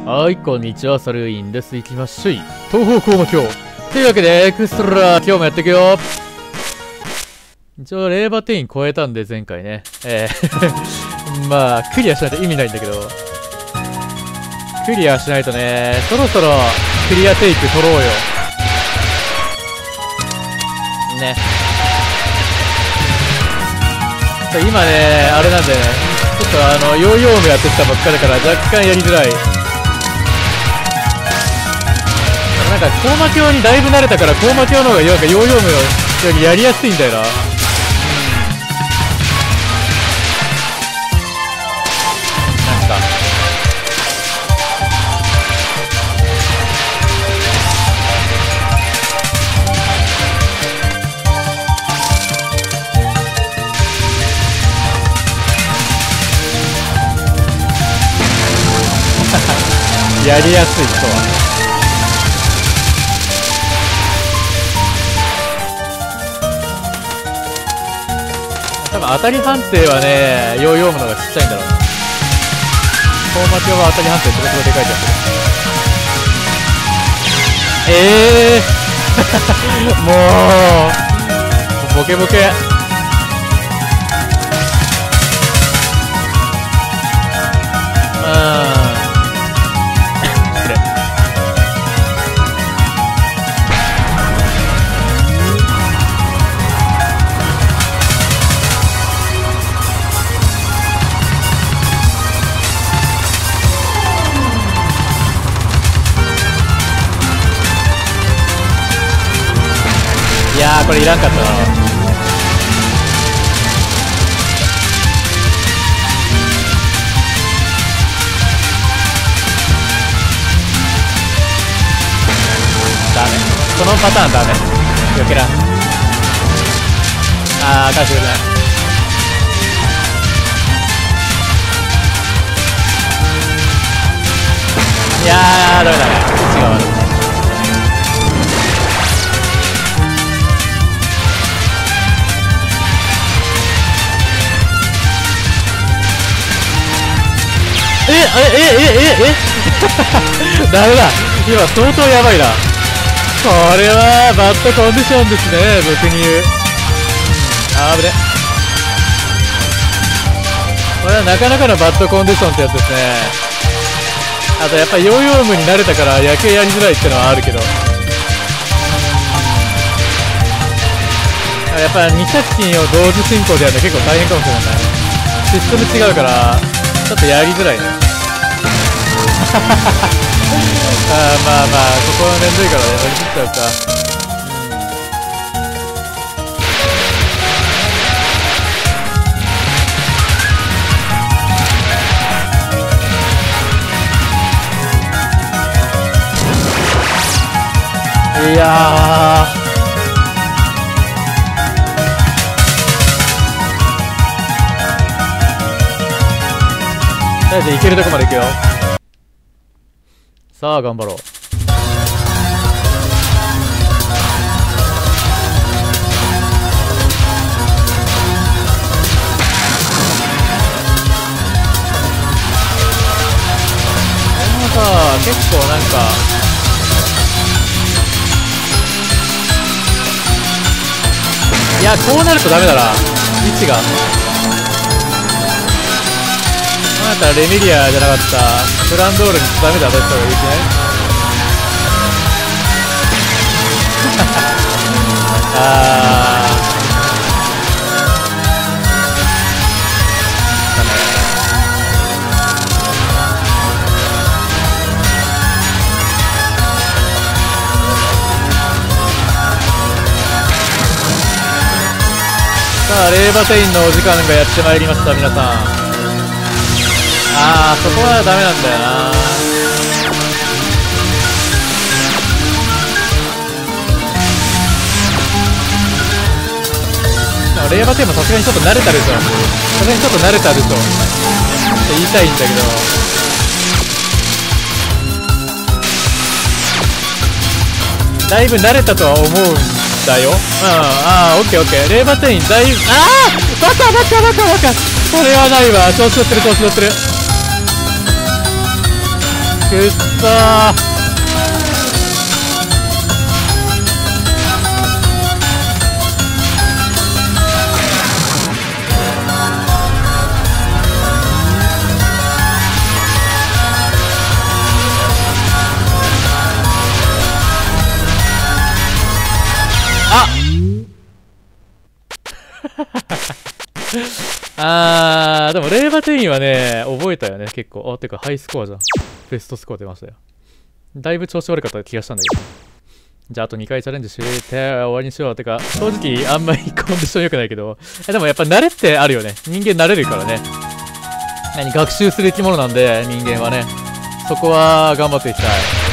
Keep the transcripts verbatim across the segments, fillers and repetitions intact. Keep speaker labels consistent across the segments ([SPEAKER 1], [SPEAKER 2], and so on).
[SPEAKER 1] はい、こんにちは、サルインです。行きましょい。東方向魔境。というわけで、エクストラ、今日もやっていくよ。一応、レーバー定員超えたんで、前回ね。えー、まあ、クリアしないと意味ないんだけど。クリアしないとね、そろそろ、クリアテイク取ろうよ。ね。今ね、あれなんでね、ちょっとあの、ヨーヨーもやってきたばっかだから若干やりづらい。なんか、コーマ鏡にだいぶ慣れたから、コーマ鏡の方がなんかヨーヨームよりやりやすいんだよな。なんか。やりやすい人は多分当たり判定はね、ヨーヨームの方がちっちゃいんだろうな。コーマ鏡は当たり判定すごくでかいじゃん。ええー、もうボケボケ。うんいやー、これいらんかったな。ダメ、このパターンダメ。よけらん。あー、返してくれない。いやー、ダメダメ、位置が悪い。えええええええダメだ、今相当やばいな。これはバッドコンディションですね、僕に言う。あーぶね。これはなかなかのバッドコンディションってやつですね。あとやっぱりヨーヨームに慣れたから野球やりづらいってのはあるけど、やっぱに作品を同時進行でやるの結構大変かもしれない。システム違うからちょっとやりづらいね。あー、まあまあ、ここはめんどいからね、乗り切っちゃうか。いやー。とりあえず行けるとこまで行くよ。さあ頑張ろう。でもさ、結構なんかいや、こうなるとダメだな、位置が。だったらレミリアじゃなかったプランドールにダメで当たった方がいいですね。あーさあ、レーバテインのお時間がやってまいりました。皆さん、あー、そこはダメなんだよな。レーバーテーマさすがにちょっと慣れたでしょ。さすがにちょっと慣れたでしょって言いたいんだけど、だいぶ慣れたとは思うんだよ。うん、あー、オッケーオッケー。レーバーテインだいぶ、あー、バカバカバカバカ、これはないわ。調子乗ってる調子乗ってる。 くっそー。あー、でもレーバテインはね、覚えたよね、結構。あ、てかハイスコアじゃん。ベストスコア出ましたよ。だいぶ調子悪かった気がしたんだけど。じゃああとにかいチャレンジして終わりにしよう。てか、正直あんまりコンディション良くないけど。え、でもやっぱ慣れってあるよね。人間慣れるからね。何、学習する生き物なんで、人間はね。そこは頑張っていきたい。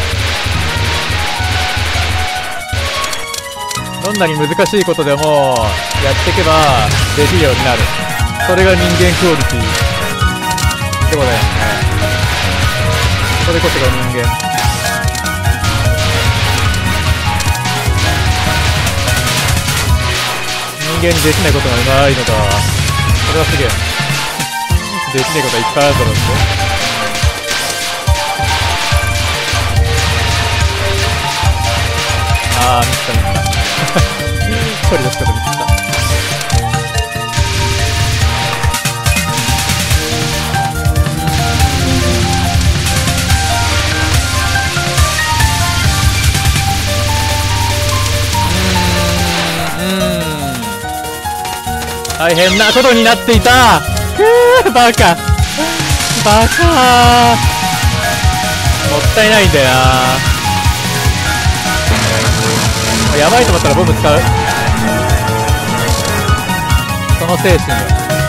[SPEAKER 1] どんなに難しいことでもやっていけばできるようになる。それが人間クオリティってことだよね。それこそが人間。人間にできないことがないのか。それはすげえ。できないことはいっぱいあるだろうって。あー、見つか見つか。処理の仕方見つかった。大変なことになっていた。ふぅ、バカバカー、もったいないんだよな。やばいと思ったらボム使う。その精神よ。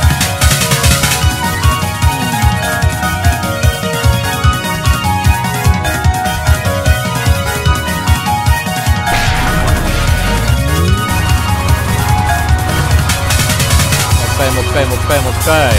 [SPEAKER 1] もう一回もう一回もう一回。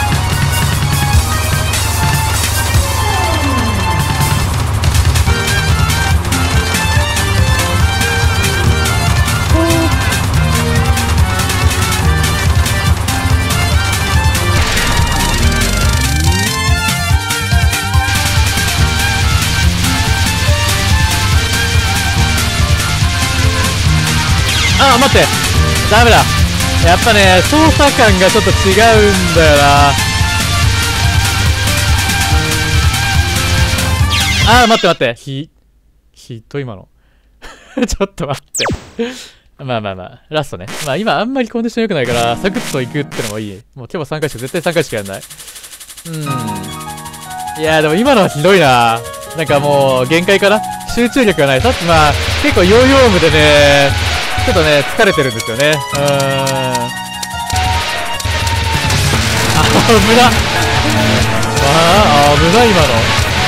[SPEAKER 1] あ、待って、ダメだ。やっぱね、操作感がちょっと違うんだよな。あー、待って待って。ひ、ひっと今の。ちょっと待って。まあまあまあ、ラストね。まあ今あんまりコンディション良くないから、サクッといくってのもいい。もう今日はさんかいしか、絶対さんかいしかやんない。うん。いやーでも今のはひどいな。なんかもう、限界かな。集中力がない。さっきまあ、結構ヨーヨームでね、ちょっとね、疲れてるんですよね。うーん。あ、危な。あー、危ない、今の。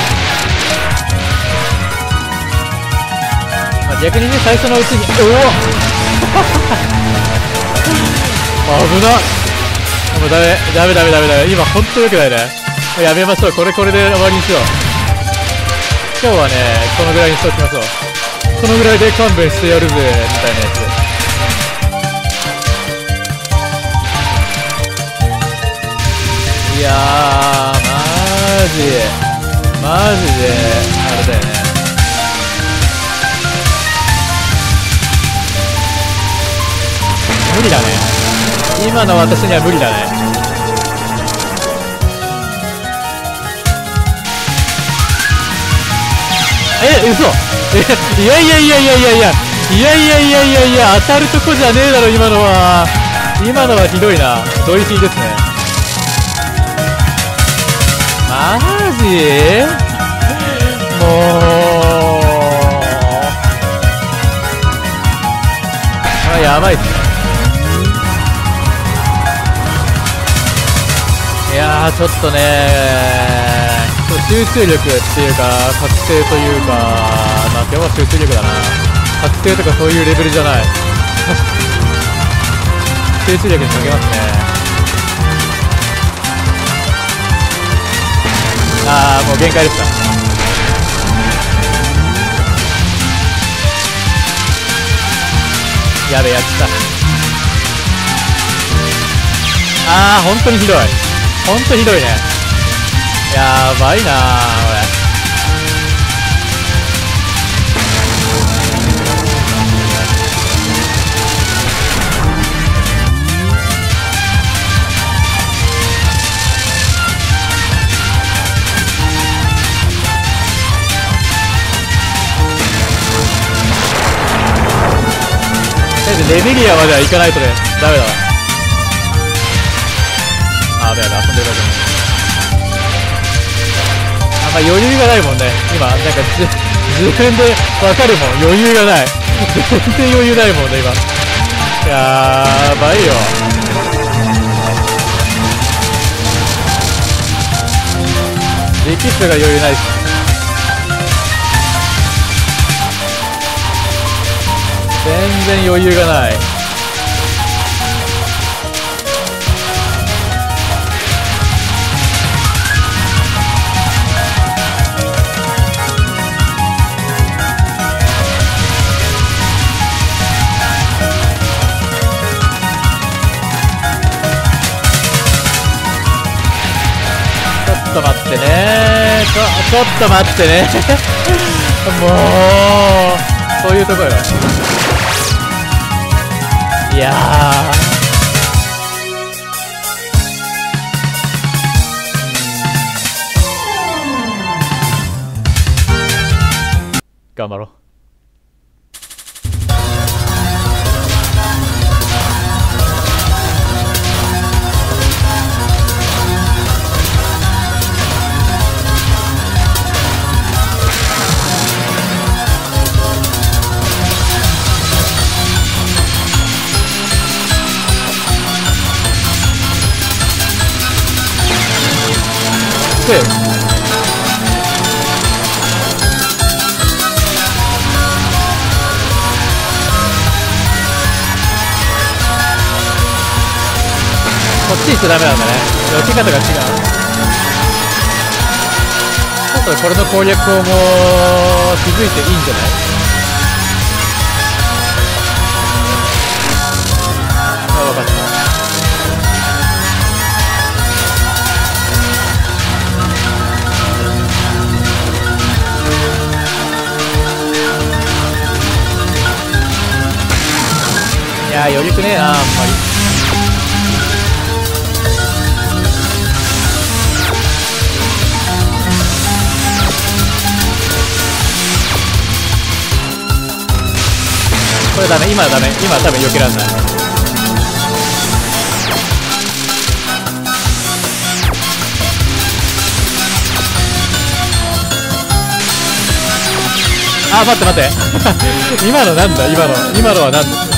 [SPEAKER 1] まあ、逆にね、最初のうちに、おお危な。もうダメ、ダメダメダメダメ。今、ほんと良くないね。やめましょう。これ、これで終わりにしよう。今日はね、このぐらいにしておきましょう。このぐらいで勘弁してやるぜ、みたいなやつ。いやー、マジマジであれだよね。無理だね。今の私には無理だね。え、嘘。え、いやいやいやいやいやいやいやいやいやいやいや、当たるとこじゃねえだろ今のは。今のはひどいな。ドイツですね。マジ？もうこれやばいっすね。いやーちょっとねー、ちょっと集中力っていうか覚醒というか、まあ今日は集中力だな。覚醒とかそういうレベルじゃない。集中力にかけますね。あーもう限界でした。やべえ、やっちゃった。あー本当にひどい、本当にひどいね。やばいなーこれ。 レネリアまでは行かないとね、ダメだわ。あ、だよな、遊んでるだけあんま余裕がないもんね。今、なんか自分でわかるもん。余裕がない。全然余裕ないもんね、今。やばいよ。エキストが余裕ないし。全然余裕がない。ちょっと待ってねちょ、ちょっと待ってねもう、そういうとこよ。いやー。頑張ろう。でこっち行っちゃダメなんだね。避け方が違う。ちょっとこれの攻略法も気づいていいんじゃない？あ、分かった。いやー余裕ねえなあんまり。これダメ、今はダメ、今は多分避けらんない。あ、待って待って今のなんだ、今の今のはなんだ。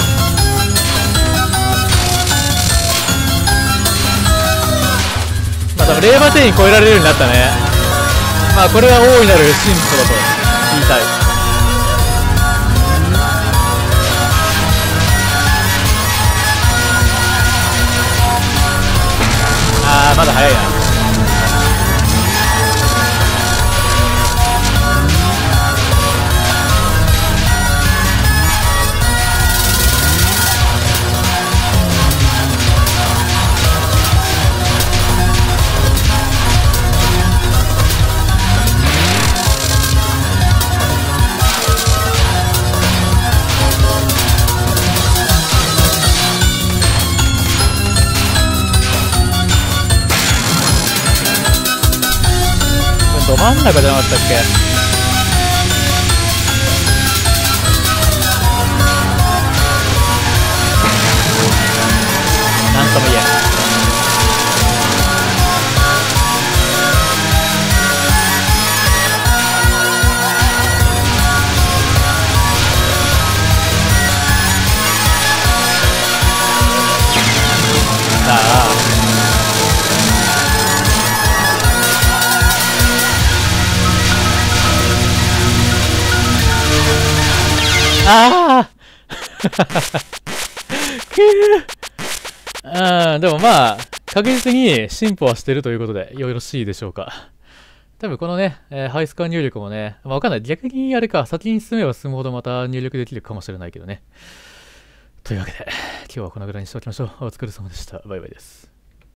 [SPEAKER 1] まあ多分レーバーテイン超えられるようになったね。まあこれは大いなる進歩だと言いたい。あーまだ早いな。ど真ん中じゃなかったっけ？なんとも言えん。さあああくーあーでもまあ確実に進歩はしてるということでよろしいでしょうか。多分このね、えー、ハイスコア入力もね、まあ、わかんない。逆にあれか、先に進めば進むほどまた入力できるかもしれないけどね。というわけで、今日はこのぐらいにしておきましょう。お疲れ様でした。バイバイです。